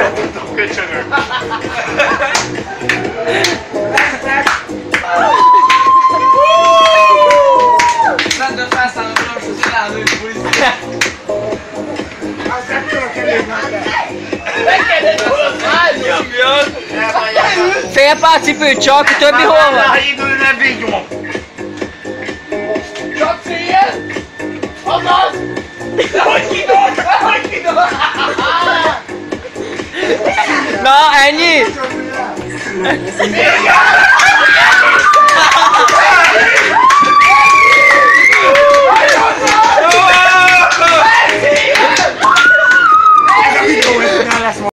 Köcsönök. Rendben felszállom a most, hogy elállom ők bulizni. Azt nem tudok elég már. Megkérdezd, hol az nyomjon! Fél pár cipő csak, többi hol van? Ha indul, nem viggyom. Csak széjjel! Azaz! Dehogy kidolt! Dehogy kidolt! Na, ennyi? Miért jár?